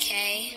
EBK.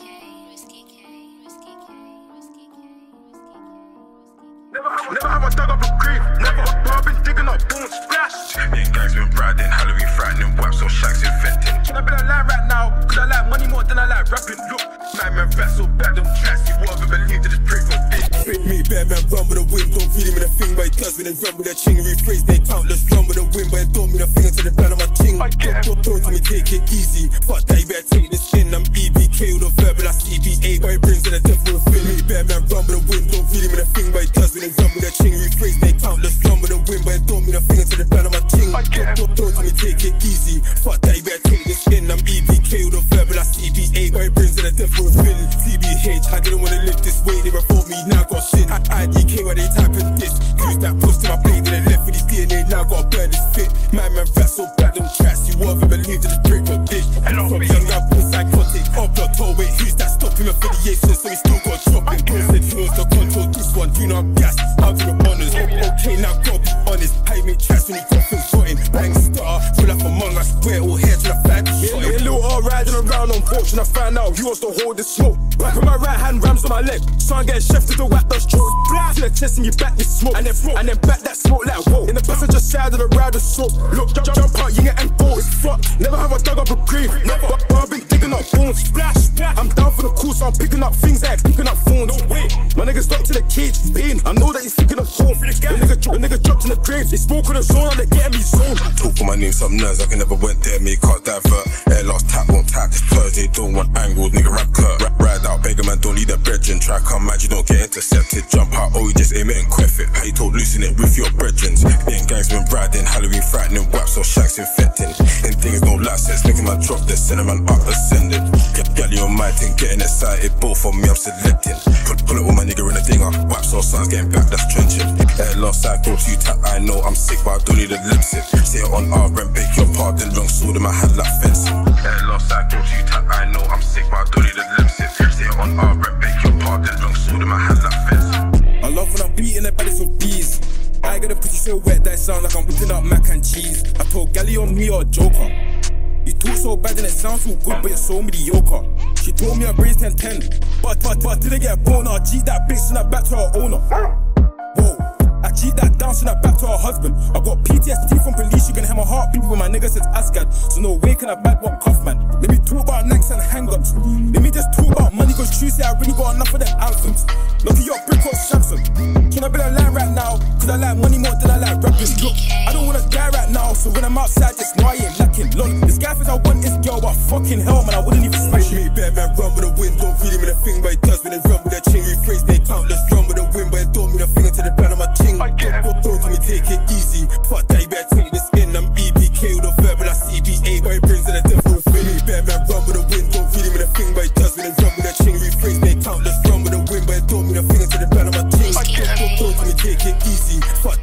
Never have I dug up a grave, never. But I've been digging up bones, splash. Me and gangs been riding, Halloween frightening, wipes on shacks infecting. Can I be a line right now? Cause I like money more than I like rapping. Look, man rap so bad, them tracks. You won't ever believe that it's pretty for this. Me, bad man, run with the wind, don't feel him in a thing, but it does when they run with their ching. Rephrase they countless, run with the wind, but it don't mean a thing until the plan of my ting. Don't tell me take it easy, fuck that, you better take this in. I'm EBK with a verbal, I CBA, but it brings in the devil with me. Bad man, run with the wind, don't feel him in a thing, but it does when they run with their ching. Rephrase they countless, run with the wind, but it don't mean a thing until the plan of my ting. Don't tell me take it easy, fuck that, you better take this in. I'm EBK with a verbal, I CBA, but it brings in the devil with me. CBH, I didn't wanna live this way, they reformed me, now I got shit. IDK where they typing this. Use that push to my blade and then left with his DNA. Now I gotta burn this fit. Man rap so bad, them tracks. You won't ever believe that it's break for this. From young, I been psychotic. Up the toe, wait, who's that stopping affiliation? So he still got dropping. Bro said he knows the control. This one, you know I'm gas. I'll do the honors. Okay, now gotta be honest. I make tracks when he got things rotten. Bang star, feel like Among Us. Square all heads when I flag the shot. Yeah, little R riding around on porch and I find out he wants to hold the smoke. Back with my right hand, rams on my leg. Son get chef to the whack, that's true. To the chest and you back with smoke, and then back that smoke like whoa. In the passenger side of the rider soap. Look, jump out, you and go, it's fuck. Never have I dug up a grave, never. But I've been digging up bones, splash. I'm down for the cool, so I'm picking up things like picking up phones. My nigga stuck to the cage, pain. I know that he's thinking of home. The nigga dropped in the grave. They spoke on the zone, and they getting me zoned. Talk for my name, some nerves, I can never went there, me can't divert. Air lost tap, won't tap. This Thursday, don't want angles, nigga rap curt. Ride out, beggar man, don't leave the brethren. Try come mad, you don't get intercepted. Jump out, oh, you just aim it and quiff it. How you talk loosen it with your brethren. Me and gangs been riding, Halloween frightening, wipes on shacks infecting. And things don't last, it's making my drop, the cinnamon up ascending. Galley on my thing, getting excited, both of me I'm selecting. Pull it with my nigga in the dinger, wipes on sons getting back, that's trenching. Air lost side, go to you tap, I know I'm sick, but I don't need a lip sip. Say it on our rent, pick your part, then long sword in my hand like fencing. Air lost side, go to you tap, I know I'm sick, but I don't need a lip sip. Say it on our rent, pick your part, then long sword in my hand like fencing. I love when I'm beating the baddest of bees. I got a pussy so wet that it sounds like I'm whipping up mac and cheese. I told Gally on me or Joker. You talk so bad and it sounds so good, but you're so mediocre. She told me I raised 10-10, but didn't get a bone. I cheat that bitch and I back to her owner. Whoa, I cheat that down and I back to her husband. I got PTSD from police, you can hear my heartbeat when my nigga says Asgard. So no way can I bad what cuff man. Let me talk about necks and hang-ups. Let me just talk about money, cause true say I really got enough of them anthems. Look at your brick up Samson. Can I be a line right now? Cause I like money more than I like rapping. Look, I don't wanna die right now, so when I'm outside, just know I ain't lacking. Look, this guy thinks I want his girl, but fucking hell, man, I wouldn't even smash me. Bad man, run with the wind, don't feel him in a thing, but it does when they run with their ching. Rephrase they countless, run with the wind, but it don't mean a thing until the plan of my ting. Don't tell me take it easy, fuck that, you better take this in. I'm EBK with a verbal, I CBA, but it brings in the devil with me. Bad man, run with the wind, don't feel him in a thing, but it does when they run with their ching. Rephrase they countless, run with the wind, but it don't mean a thing until the plan of my ting. Don't tell me take it easy, fuck